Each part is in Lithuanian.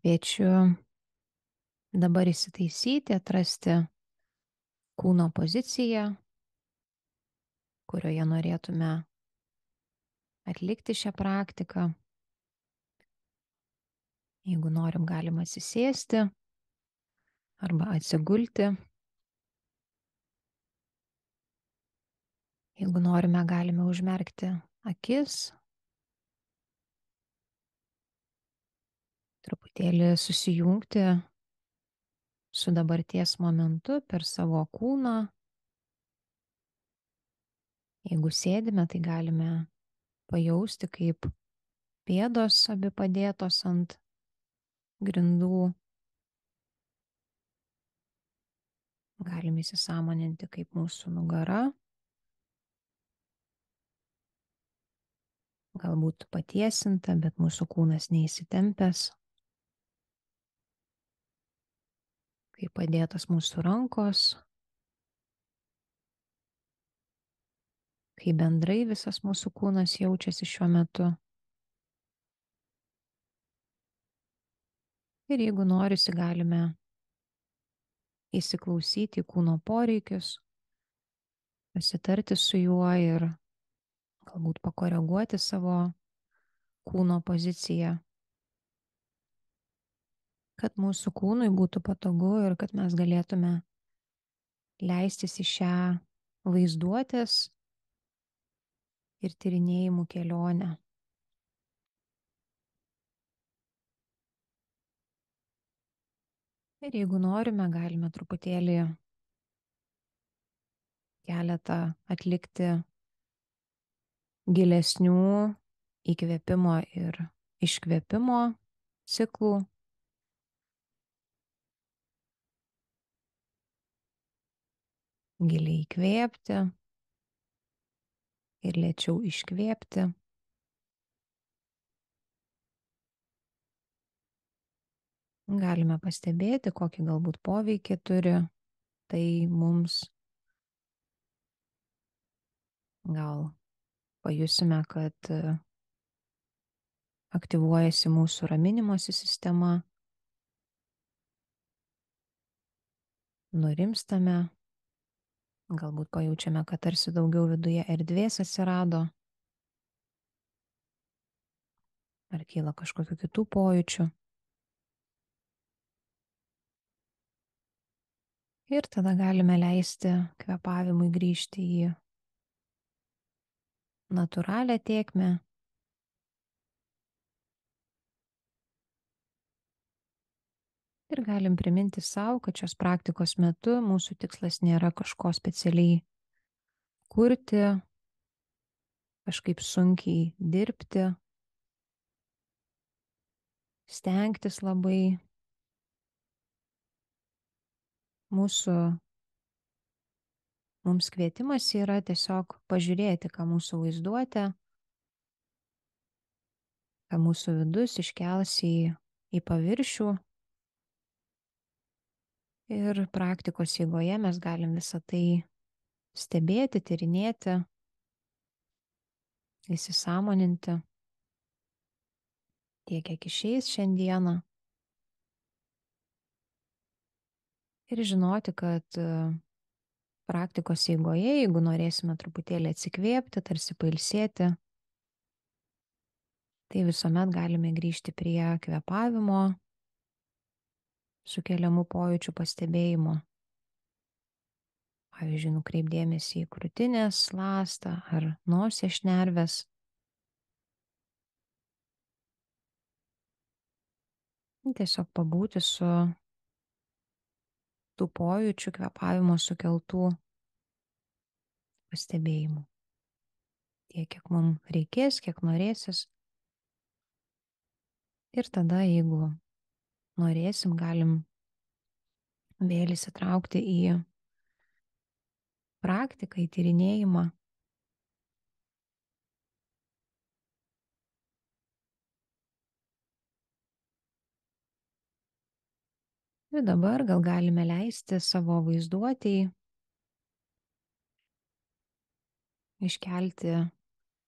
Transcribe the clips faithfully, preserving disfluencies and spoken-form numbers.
Kviečiu dabar įsitaisyti, atrasti kūno poziciją, kurioje norėtume atlikti šią praktiką. Jeigu norim, galim atsisėsti arba atsigulti. Jeigu norime, galime užmerkti akis, truputėlį susijungti su dabarties momentu per savo kūną. Jeigu sėdime, tai galime pajausti, kaip pėdos abi padėtos ant grindų. Galime įsisąmoninti, kaip mūsų nugara galbūt patiesinta, bet mūsų kūnas neįsitempęs. Kaip padėtos mūsų rankos, kaip bendrai visas mūsų kūnas jaučiasi šiuo metu. Ir jeigu norisi, galime įsiklausyti į kūno poreikius, pasitarti su juo ir galbūt pakoreguoti savo kūno poziciją, kad mūsų kūnui būtų patogu ir kad mes galėtume leistis į šią vaizduotės ir tyrinėjimų kelionę. Ir jeigu norime, galime truputėlį keletą atlikti gilesnių įkvėpimo ir iškvėpimo ciklų. Giliai įkvėpti ir lėčiau iškvėpti. Galime pastebėti, kokį galbūt poveikį turi tai mums. Gal pajusime, kad aktyvuojasi mūsų raminimosi sistema, nurimstame, galbūt pajaučiame, kad tarsi daugiau viduje erdvės atsirado, ar kyla kažkokių kitų pojūčių. Ir tada galime leisti kvėpavimui grįžti į natūralią tėkmę. Ir galim priminti savo, kad šios praktikos metu mūsų tikslas nėra kažko specialiai kurti, kažkaip sunkiai dirbti, stengtis labai. Mūsų, mums kvietimas yra tiesiog pažiūrėti, ką mūsų vaizduotė, ką mūsų vidus iškels į, į paviršių. Ir praktikos eigoje mes galim visą tai stebėti, tyrinėti, įsisąmoninti tiek, kiek išeis šiandieną. Ir žinoti, kad praktikos eigoje, jeigu norėsime truputėlį atsikvėpti, tarsi pailsėti, tai visuomet galime grįžti prie kvėpavimo, sukeliamų pojūčių pastebėjimo. Pavyzdžiui, nukreipdėmėsi į krūtinės ląstą ar nosies šnerves. Tiesiog pabūti su tų pojūčių kvėpavimo sukeltų pastebėjimų. Tiek, kiek mums reikės, kiek norėsis. Ir tada, jeigu norėsim, galim vėl įsitraukti į praktiką, į tyrinėjimą. Ir dabar gal galime leisti savo vaizduotėjai iškelti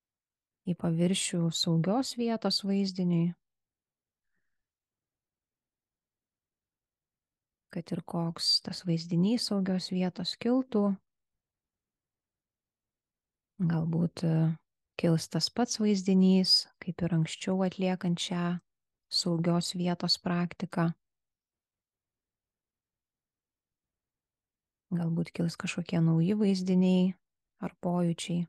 į paviršių saugios vietos vaizdiniui. kad ir koks tas vaizdinys saugios vietos kiltų, galbūt kils tas pats vaizdinys, kaip ir anksčiau atliekant šią saugios vietos praktiką. Galbūt kils kažkokie nauji vaizdiniai ar pojūčiai.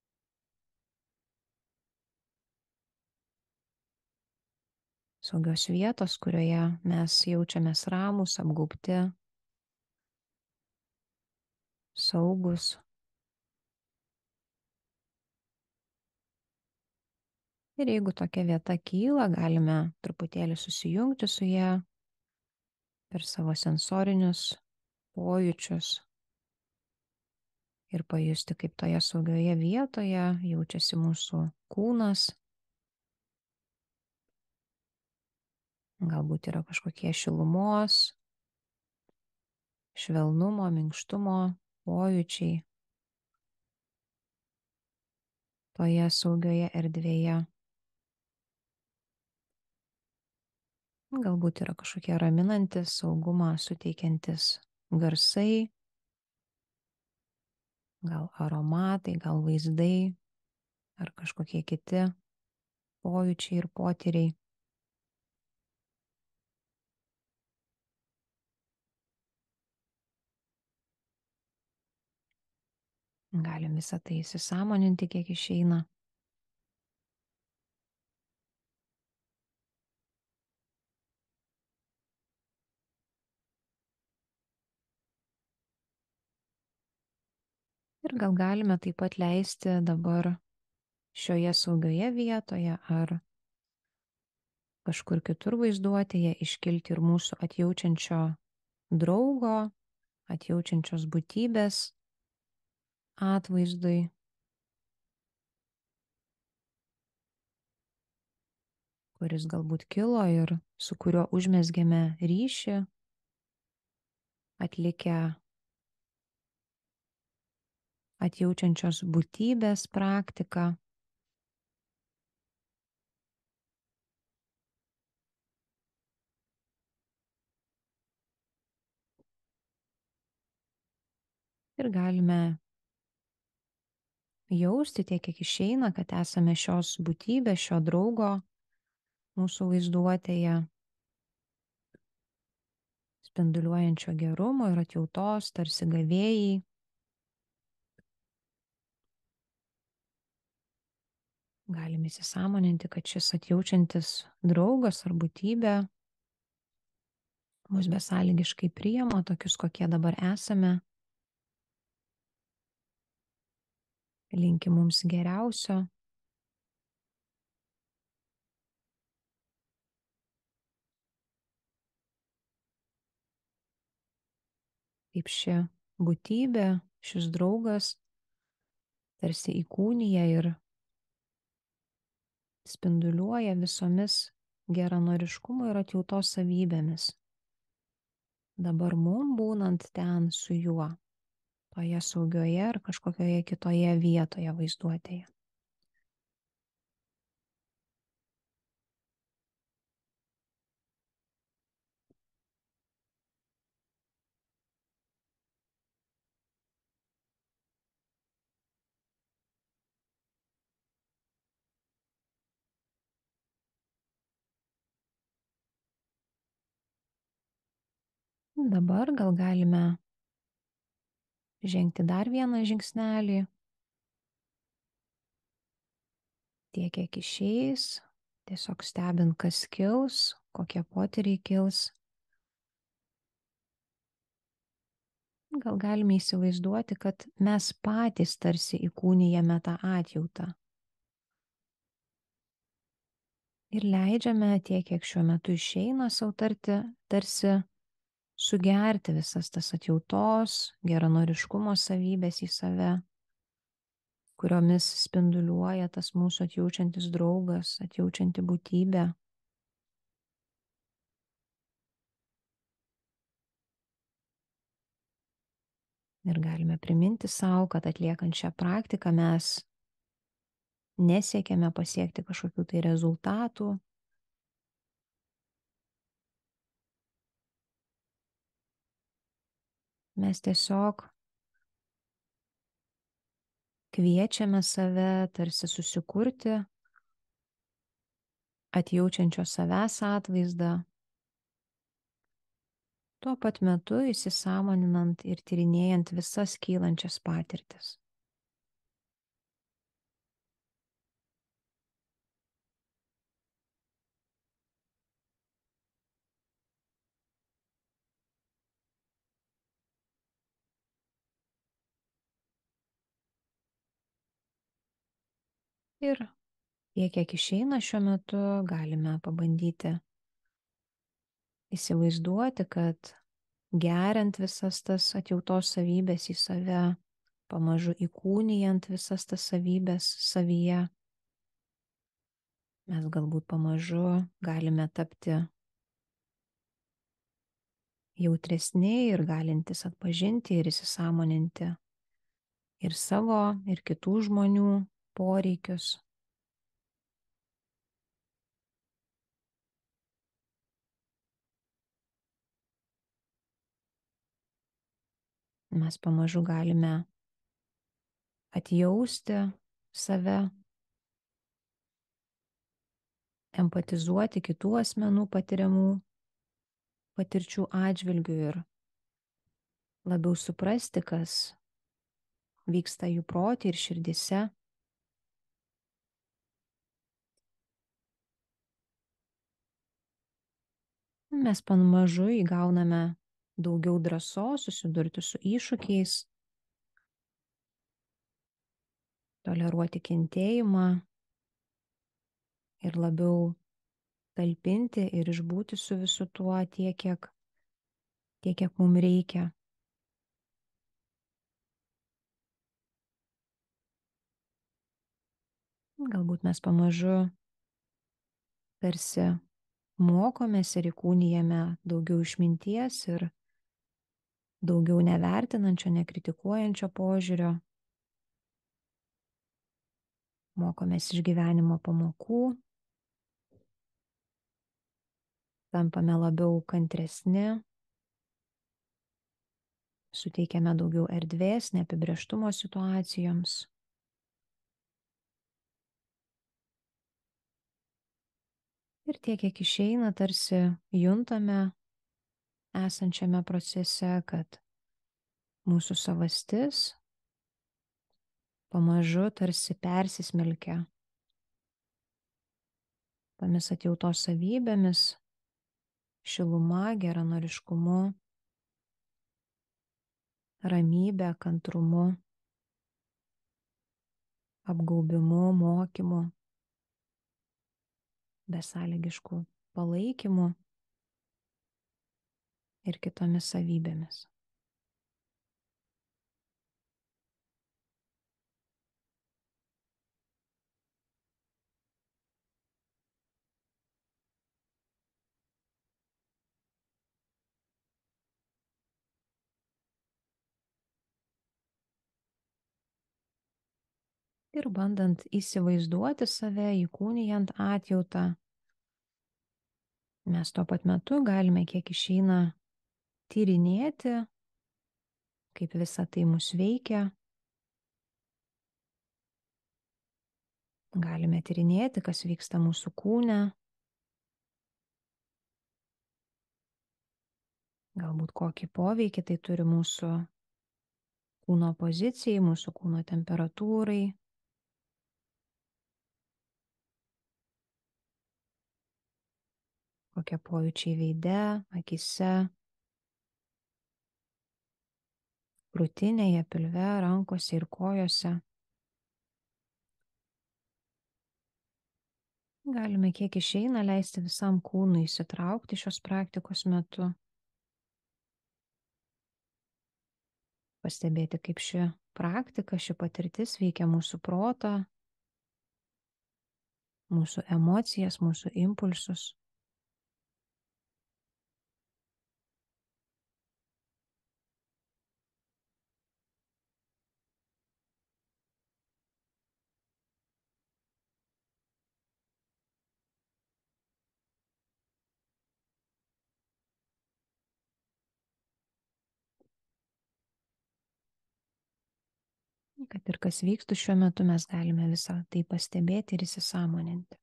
Saugios vietos, kurioje mes jaučiamės ramūs, apgaubti, saugus. Ir jeigu tokia vieta kyla, galime truputėlį susijungti su ją per savo sensorinius pojūčius ir pajusti, kaip toje saugioje vietoje jaučiasi mūsų kūnas. Galbūt yra kažkokie šilumos, švelnumo, minkštumo pojūčiai toje saugioje erdvėje. Galbūt yra kažkokie raminantis, saugumą suteikiantis garsai, gal aromatai, gal vaizdai ar kažkokie kiti pojūčiai ir potyriai. Galim visą tai įsisąmoninti, kiek išeina. Ir gal galime taip pat leisti dabar šioje saugioje vietoje ar kažkur kitur vaizduotėje iškilti ir mūsų atjaučiančio draugo, atjaučiančios būtybės atvaizdui. Kuris galbūt kilo ir su kuriuo užmezgėme ryšį, atlikę atjaučiančios būtybės praktiką. Ir galime jausti tiek, kiek išeina, kad esame šios būtybės, šio draugo mūsų vaizduotėje, spinduliuojančio gerumo ir atjautos, tarsi gavėjai. Galime įsisąmoninti, kad šis atjaučiantis draugas ar būtybė mus besąlygiškai priima tokius, kokie dabar esame. Linki mums geriausio. Kaip ši būtybė, šis draugas tarsi įkūnija ir spinduliuoja visomis geranoriškumo ir atjautos savybėmis. Dabar mum būnant ten su juo, toje saugioje ar kažkokioje kitoje vietoje vaizduotėje. Dabar gal galime žengti dar vieną žingsnelį, tiek kiek išeis, tiesiog stebint, kas kils, kokie potyriai kils. Gal galime įsivaizduoti, kad mes patys tarsi įkūnijame tą atjautą. Ir leidžiame tiek, kiek šiuo metu išeina sau tarti, tarsi sugerti visas tas atjautos, geranoriškumo savybės į save, kuriomis spinduliuoja tas mūsų atjaučiantis draugas, atjaučianti būtybė. Ir galime priminti savo, kad atliekant šią praktiką mes nesiekiame pasiekti kažkokių tai rezultatų. , , , , , , , , , , , , , , , , , , , , , , , , , , , , , , , , , , , , , , , , , , , , , , , , , , , , , , , , Mes tiesiog kviečiame save tarsi susikurti atjaučiančio savęs atvaizdą, tuo pat metu įsisąmoninant ir tyrinėjant visas kylančias patirtis. Ir tiek, kiek išeina šiuo metu, galime pabandyti įsivaizduoti, kad geriant visas tas atjautos savybės į save, pamažu įkūnijant visas tas savybės savyje, mes galbūt pamažu galime tapti jautresni ir galintys atpažinti ir įsisąmoninti ir savo, ir kitų žmonių poreikius. Mes pamažu galime atjausti save, empatizuoti kitų asmenų patiriamų patirčių atžvilgių ir labiau suprasti, kas vyksta jų protė ir širdise. Mes pamažu įgauname daugiau drąsos susidurti su iššūkiais, toleruoti kentėjimą ir labiau talpinti ir išbūti su visu tuo tiek, kiek, tiek, kiek mums reikia. Galbūt mes pamažu tarsi mokomės ir įkūnijame daugiau išminties ir daugiau nevertinančio, nekritikuojančio požiūrio. Mokomės iš gyvenimo pamokų, tampame labiau kantresni, suteikiame daugiau erdvės neapibrėžtumo situacijoms. Ir tiek, kiek išeina, tarsi juntame esančiame procese, kad mūsų savastis pamažu tarsi persismelkia tomis atjautos savybėmis, šiluma, geranoriškumu, ramybė, kantrumu, apgaubimu, mokymu, besąlygišku palaikymu ir kitomis savybėmis. Ir bandant įsivaizduoti save, įkūnijant atjautą, mes tuo pat metu galime kiek išeina tyrinėti, kaip visa tai mus veikia. Galime tyrinėti, kas vyksta mūsų kūne, galbūt kokį poveikį tai turi mūsų kūno pozicijai, mūsų kūno temperatūrai. Kokie pojūčiai veide, akise, krūtinėje, pilve, rankose ir kojose. Galime kiek išeina leisti visam kūnui įsitraukti šios praktikos metu. Pastebėti, kaip ši praktika, ši patirtis veikia mūsų protą, mūsų emocijas, mūsų impulsus. Kad ir kas vyktų šiuo metu, mes galime visą tai pastebėti ir įsisąmoninti.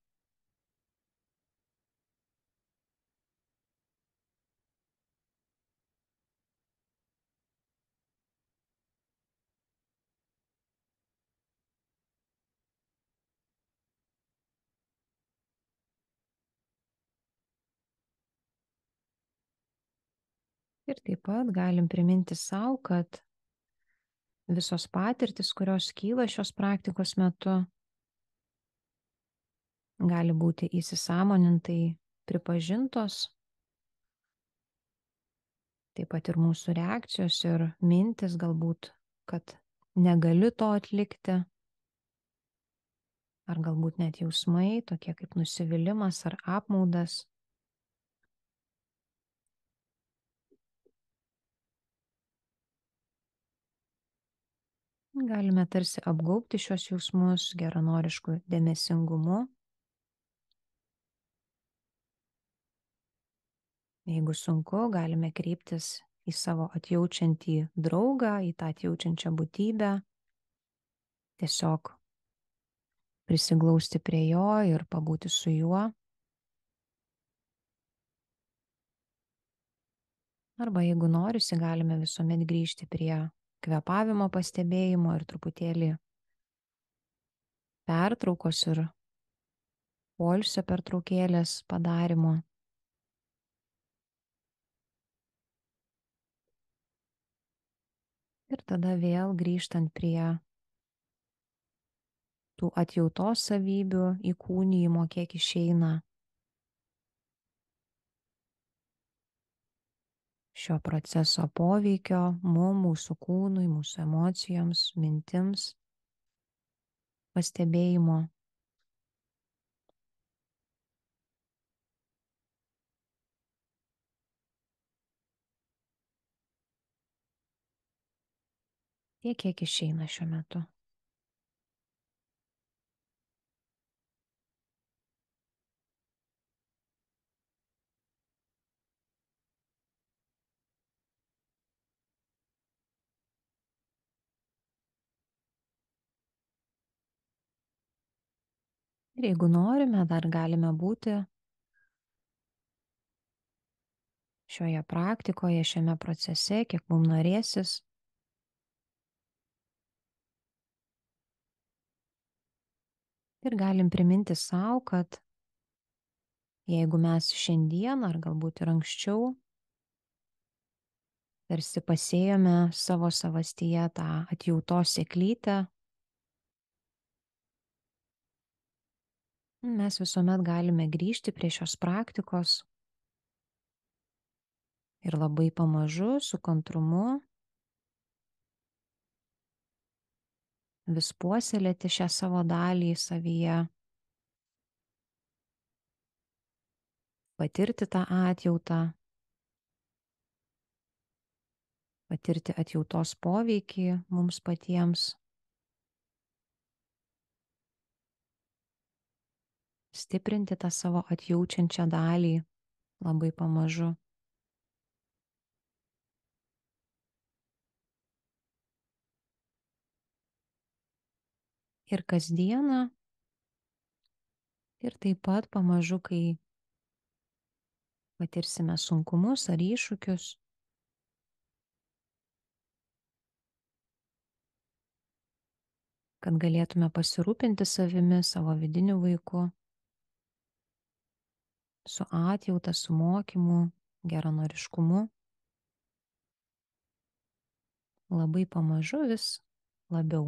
Ir taip pat galim priminti savo, kad visos patirtis, kurios kyla šios praktikos metu, gali būti įsisąmonintai pripažintos. Taip pat ir mūsų reakcijos ir mintis galbūt, kad negaliu to atlikti. Ar galbūt net jausmai, tokie kaip nusivylimas ar apmaudas. Galime tarsi apgaubti šios jausmus geranorišku dėmesingumu. Jeigu sunku, galime kreiptis į savo atjaučiantį draugą, į tą atjaučiančią būtybę. Tiesiog prisiglausti prie jo ir pabūti su juo. Arba jeigu norisi, galime visuomet grįžti prie kvėpavimo pastebėjimo ir truputėlį pertraukos ir poilsio pertraukėlės padarimo. Ir tada vėl grįžtant prie tų atjautos savybių įkūnijimo, kiek išeina šio proceso poveikio mum, mūsų kūnui, mūsų emocijoms, mintims, pastebėjimo. Tiek, kiek išeina šiuo metu. Ir jeigu norime, dar galime būti šioje praktikoje, šiame procese, kiek mums norėsis. Ir galim priminti savo, kad jeigu mes šiandien ar galbūt ir anksčiau tarsi pasėjome savo savastyje tą atjautos sėklytę, mes visuomet galime grįžti prie šios praktikos ir labai pamažu, su kantrumu vis puoselėti šią savo dalį savyje, patirti tą atjautą, patirti atjautos poveikį mums patiems, stiprinti tą savo atjaučiančią dalį labai pamažu. Ir kasdieną, ir taip pat pamažu, kai patirsime sunkumus ar iššūkius, kad galėtume pasirūpinti savimi, savo vidiniu vaiku, su atjauta, su mokymu, geranoriškumu, labai pamažu vis labiau.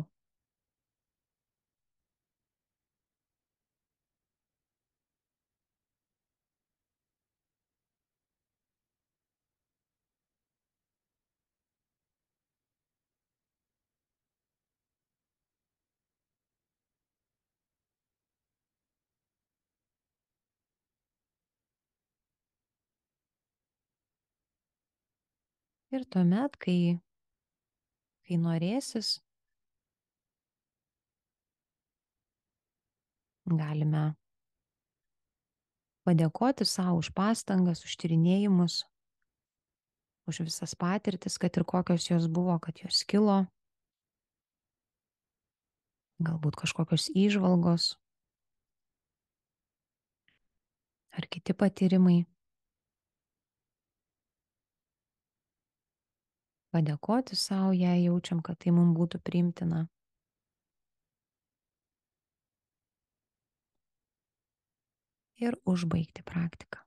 Ir tuomet, kai, kai norėsis, galime padėkoti savo už pastangas, už tyrinėjimus, už visas patirtis, kad ir kokios jos buvo, kad jos kilo. galbūt kažkokios įžvalgos ar kiti patyrimai. Padėkoti sau, jei jaučiam, kad tai mums būtų priimtina. Ir užbaigti praktiką.